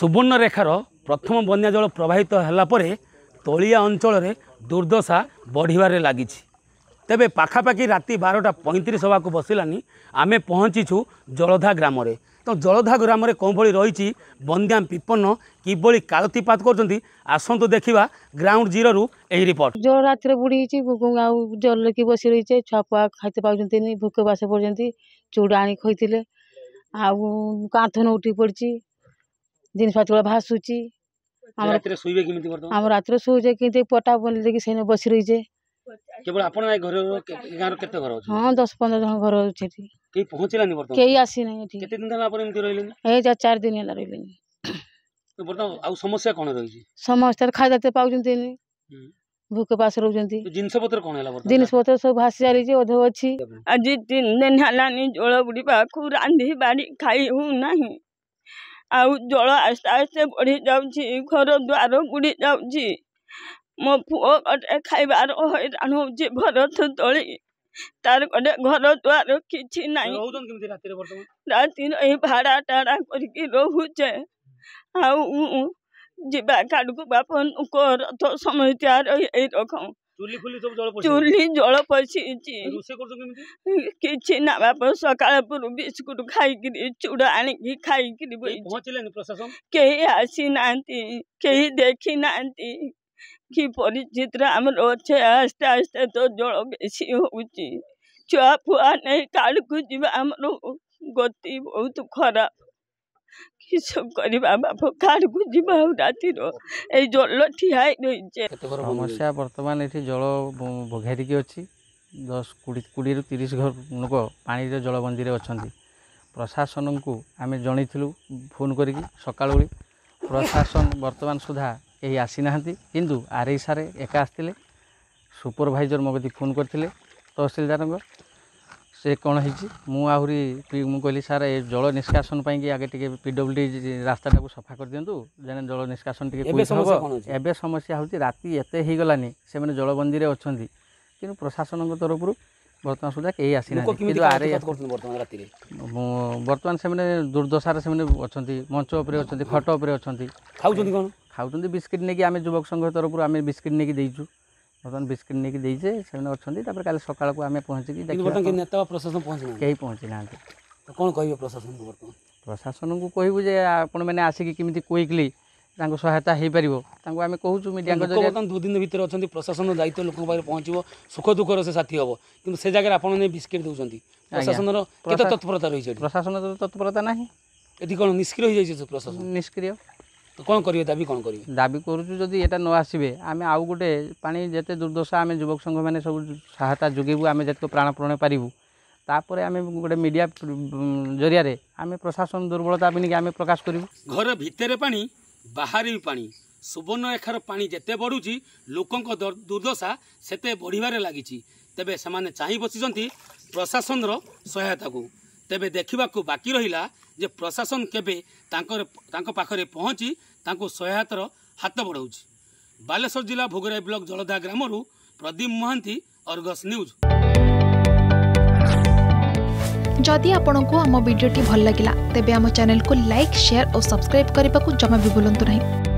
सुवर्णरेखार प्रथम बन्या जल प्रवाहित होला परे तलिया अंचल दुर्दशा बढ़िबारे लगी। तेबे पाखापाखि राति 12:35 होगा बसिलानी आमे पहुँचीछु जलधा ग्राम। तो जलधा ग्राम कौन भली रही बंद्या विपन्न किभली कालतीपात कर आसतु देखा ग्राउंड जीरो रु एही रिपोर्ट। जल रात बुड़ी जल की बसी रही छुआ पुआ खाते पाँच भूक बास पड़े चूड़ा आनी खोते कांथ न उठी पड़ी जिन पातुआ भासुची आम रात शुचे कि पटा बोल देखिए से बसी रही केवल आपण घर गाँव केते घर अछि? हाँ 10-15 जन घर अछि। केही पहुँचलानी बर्तमान? केही आसी नै एठी। केते दिन हला आपण एमति रहिलेनी? ए 4 दिन हला रहिलेनी। तो बर्तमान आ समस्या कोन रही? समस्त खाइते पाउजंती नि भूख पास रहउजंती। जिनस पत्र कोन हला बर्तमान? जिनस पत्र सब भासी जाली जे ओधो अछि। आज 3 दिन हलानी जळ बुडी बाखु रांधी बाड़ी खाई हु नाही। आउ जळ आस्ते आस्ते बढ़ी जाउची घर द्वार बुडी जाउची। मो पुओ गटे खाइबार हैरान होउची भरत तळी तार गटे घर द्वार किछि नाही। रहउजन केमति राति रे बर्तमान? राति रे भाड़ा टाड़ा करके रहउचे। आउ जिबा काडकु बापन को रथ समस्या रही रखम। चुली फुली सब जळ पसी? चुली जळ पसीची। रोसे करजो केमति? किछि ना बाप सकाळ पुरु बिस्कुट खाई कि चूड़ा आनी कि खाई कि पहुँचलेनी प्रशासन? केही आसी नांती केही देखी नांती कि परिचित आमर अच्छे आस्ते आस्ते तो जल बेसी होउची। छुआ फुआ नहीं काड़कू जीवा आमर गति बहुत खराब कि सब करबा बाप काड़कू जीवा राति रो ए जल ठियाई रहिचे। समस्या वर्तमान एठी जल घेरिकी अछि 10-20 रु 30 घर लोक पानी रे जलबंदी रे अछंती। प्रशासन को आमे जणीथिलु फोन करिकी सकाळ ओली प्रशासन वर्तमान सुधा यही आसी नाहंती किंतु आरई सारे एका आसते सुपरभाइजर मो कती फोन करते तहसिलदार से कौन होरी कहली सार ए जल निष्कासन कि आगे टे पीडब्ल्यूडी रास्ता को सफा कर दिंतु जेने जल निष्कासन टे समस्या होती राति एत हो गलानी से मैंने जलबंदी अच्छा कि प्रशासन तरफ बर्तमान सुधा कहीं आसी ना बर्तमान से दुर्दशा से अच्छा मंच उपर अच्छा खट उपर अच्छा खाऊँ बिस्किट नहीं आम युवक संघ तरफ आम बिस्किट नहीं देचु बर्तमान बिस्किट नहीं देचे से अच्छा काली सकाल को आम पहुँची कहीं पहुँची ना कौन कह प्रशासन को बर्तमान? प्रशासन को कहूँ जे आपण मैंने आसिक केमी क्विकली सहायता हो पार आम कहूँ मीडिया 2 दिन भर अच्छा प्रशासन दायित्व लोक पहुँचो सुख दुखर से साथी हम कि से जगह आप बिस्किट दौरान प्रशासन तत्परता रही? प्रशासन तत्परता ना ये कौन निष्क्रिय हो प्रशासन? निष्क्रिय तो कौन करिए दाबी कौन करिए? दाबी करूँ जदि एटा न आसबे आम आउ गोटे पानी जिते दुर्दशा आम युवक संघ मैंने सब सहायता जोगेबू आम जितक प्राणपण पारू तापर आम गोटे मीडिया जरिया आम प्रशासन दुर्बलता भी आम प्रकाश करूँ। घर भितर पानी बाहर भी पानी सुवर्णरेखार पानी जिते बढ़ुची लोकों दुर्दशा सेते बढ़िबारे लागिची। तेबे सेमाने चाहि बसिचंती प्रशासन सहायता को। तेबे देखा बाकी रहिला जे प्रशासन केबे तांको पाखरे पहुँची तांको सहायतार हाथ बढ़ाउची। बालेश्वर जिला भोगराई ब्लॉक जलधा ग्रामरू प्रदीप महांती, अर्गस न्यूज। जदि आपंक आम भिडी भल लगा तेब आम चैनल को लाइक शेयर और सब्सक्राइब करने को जमा भी भूलु नहीं।